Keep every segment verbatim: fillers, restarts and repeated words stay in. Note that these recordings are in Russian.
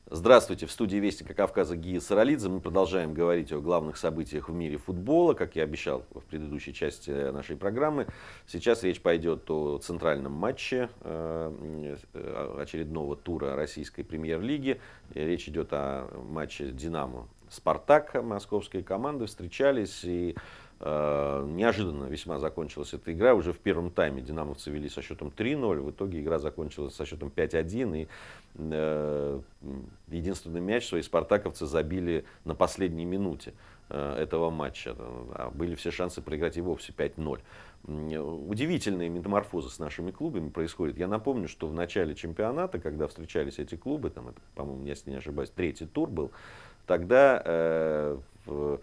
Здравствуйте, в студии Вестника Кавказа Гия Саралидзе. Мы продолжаем говорить о главных событиях в мире футбола, как я обещал в предыдущей части нашей программы. Сейчас речь пойдет о центральном матче э, очередного тура российской премьер-лиги. Речь идет о матче «Динамо-Спартак». Московские команды встречались, и э, неожиданно весьма закончилась эта игра. Уже в первом тайме динамовцы вели со счетом три ноль. В итоге игра закончилась со счетом пять один. И э, единственный мяч свои спартаковцы забили на последней минуте э, этого матча. А были все шансы проиграть и вовсе пять ноль. Удивительные метаморфозы с нашими клубами происходят. Я напомню, что в начале чемпионата, когда встречались эти клубы, там, это, по-моему, если не ошибаюсь, третий тур был, тогда э, в,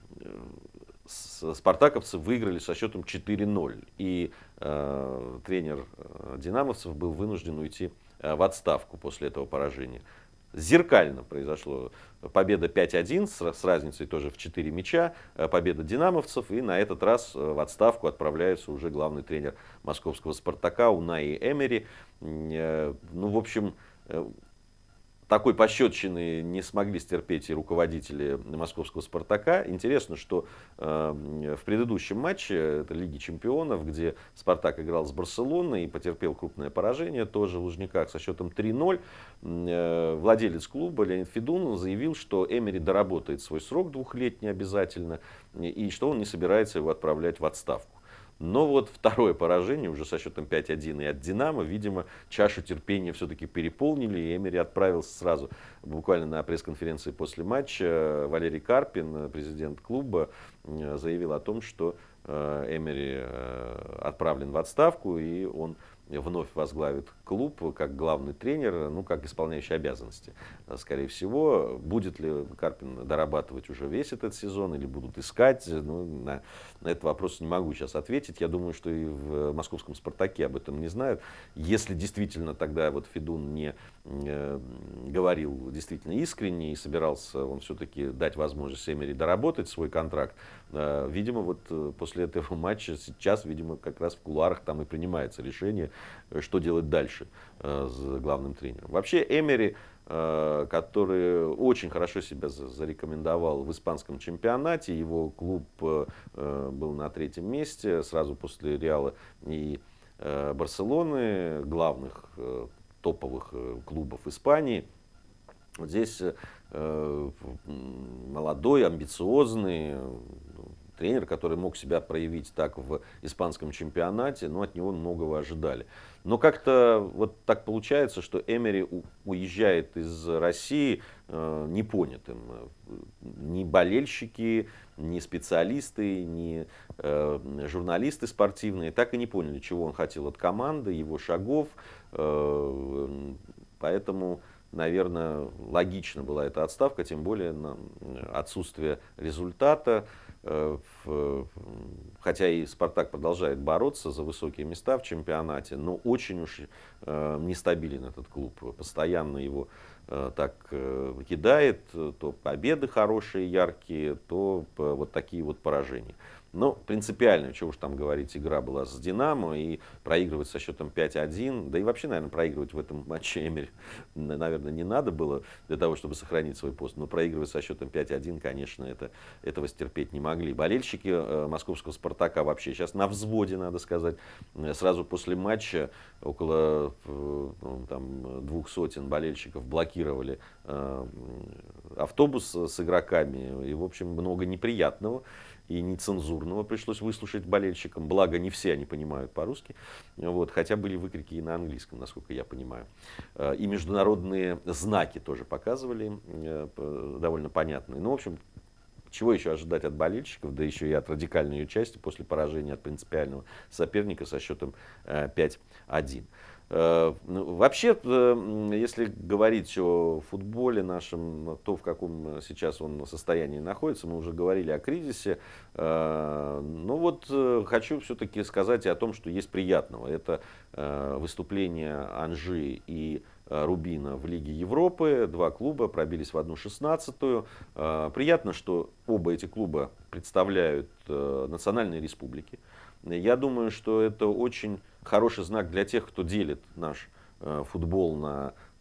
спартаковцы выиграли со счетом четыре ноль. И э, тренер динамовцев был вынужден уйти в отставку после этого поражения. Зеркально произошло победа пять один с, с разницей тоже в четыре мяча, победа динамовцев, и на этот раз в отставку отправляется уже главный тренер московского «Спартака» Унаи Эмери. Ну, в общем, такой пощечины не смогли стерпеть и руководители московского «Спартака». Интересно, что э, в предыдущем матче, это Лиги чемпионов, где «Спартак» играл с «Барселоной» и потерпел крупное поражение, тоже в Лужниках со счетом три ноль, э, владелец клуба Леонид Федун заявил, что Эмери доработает свой срок двухлетний обязательно, и что он не собирается его отправлять в отставку. Но вот второе поражение уже со счетом пять один и от «Динамо», видимо, чашу терпения все-таки переполнили, и Эмери отправился сразу, буквально на пресс-конференции после матча. Валерий Карпин, президент клуба, заявил о том, что Эмери отправлен в отставку, и он вновь возглавит клуб как главный тренер, ну, как исполняющий обязанности. Скорее всего, будет ли Карпин дорабатывать уже весь этот сезон или будут искать, ну, на, на этот вопрос не могу сейчас ответить. Я думаю, что и в московском «Спартаке» об этом не знают. Если действительно тогда вот Федун не э, говорил действительно искренне и собирался он все-таки дать возможность Эмери доработать свой контракт, э, видимо, вот после этого матча сейчас, видимо, как раз в кулуарах там и принимается решение, что делать дальше э, с главным тренером. Вообще Эмери, э, который очень хорошо себя зарекомендовал в испанском чемпионате, его клуб э, был на третьем месте сразу после Реала и э, Барселоны, главных э, топовых э, клубов Испании. Вот здесь э, молодой, амбициозный тренер, который мог себя проявить так в испанском чемпионате, но от него многого ожидали. Но как-то вот так получается, что Эмери уезжает из России э, непонятым. Ни болельщики, ни специалисты, ни э, журналисты спортивные так и не поняли, чего он хотел от команды, его шагов. Э, поэтому, наверное, логично была эта отставка, тем более на отсутствие результата. Хотя и «Спартак» продолжает бороться за высокие места в чемпионате, но очень уж нестабилен этот клуб. Постоянно его так кидает, то победы хорошие, яркие, то вот такие вот поражения. Но принципиально, чего уж там говорить, игра была с «Динамо», и проигрывать со счетом пять один, да и вообще, наверное, проигрывать в этом матче Эмери, наверное, не надо было для того, чтобы сохранить свой пост. Но проигрывать со счетом пять один, конечно, это, этого стерпеть не могли. Болельщики э, московского «Спартака» вообще сейчас на взводе, надо сказать. Сразу после матча около э, там, двух сотен болельщиков блокировали э, автобус с игроками. И, в общем, много неприятного и нецензурного пришлось выслушать болельщикам. Благо, не все они понимают по-русски. Вот, хотя были выкрики и на английском, насколько я понимаю. И международные знаки тоже показывали, довольно понятные. Ну, в общем, чего еще ожидать от болельщиков, да еще и от радикальной ее части после поражения от принципиального соперника со счетом пять один. Вообще, если говорить о футболе нашем, то в каком сейчас он состоянии находится, мы уже говорили о кризисе. Но вот хочу все-таки сказать и о том, что есть приятного. Это выступление Анжи и Рубина в Лиге Европы. Два клуба пробились в одну шестнадцатую. Приятно, что оба эти клуба представляют национальные республики. Я думаю, что это очень хороший знак для тех, кто делит наш футбол на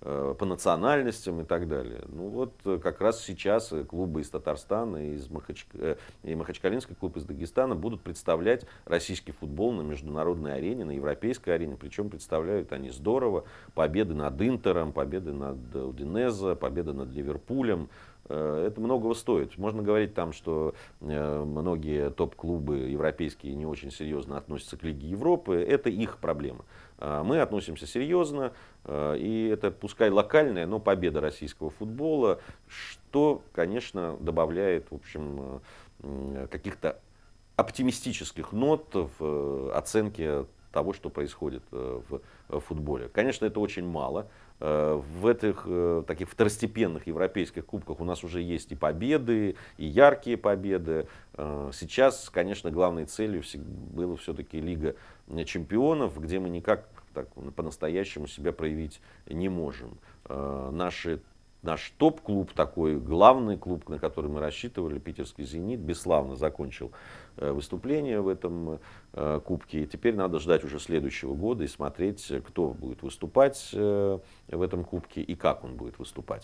по национальностям и так далее. Ну вот как раз сейчас клубы из Татарстана, из Махач... и Махачкалинский клуб из Дагестана будут представлять российский футбол на международной арене, на европейской арене. Причем представляют они здорово. Победы над Интером, победы над Удинезе, победы над Ливерпулем. Это многого стоит. Можно говорить там, что многие топ-клубы европейские не очень серьезно относятся к Лиге Европы. Это их проблема. Мы относимся серьезно, и это пускай локальная, но победа российского футбола, что, конечно, добавляет, в общем, каких-то оптимистических нот в оценке того, что происходит в футболе. Конечно, это очень мало. В этих таких второстепенных европейских кубках у нас уже есть и победы, и яркие победы. Сейчас, конечно, главной целью была все-таки Лига чемпионов, где мы никак так, по-настоящему себя проявить не можем. Наши Наш топ-клуб, такой главный клуб, на который мы рассчитывали, питерский «Зенит», бесславно закончил выступление в этом кубке. И теперь надо ждать уже следующего года и смотреть, кто будет выступать в этом кубке и как он будет выступать.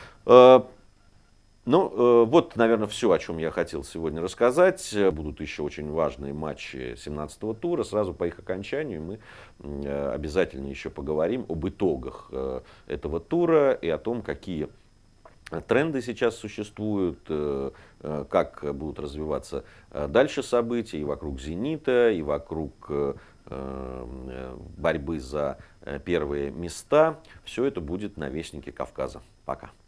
Ну, вот, наверное, все, о чем я хотел сегодня рассказать. Будут еще очень важные матчи семнадцатого тура. Сразу по их окончанию мы обязательно еще поговорим об итогах этого тура и о том, какие тренды сейчас существуют, как будут развиваться дальше события и вокруг «Зенита», и вокруг борьбы за первые места. Все это будет на Вестнике Кавказа. Пока.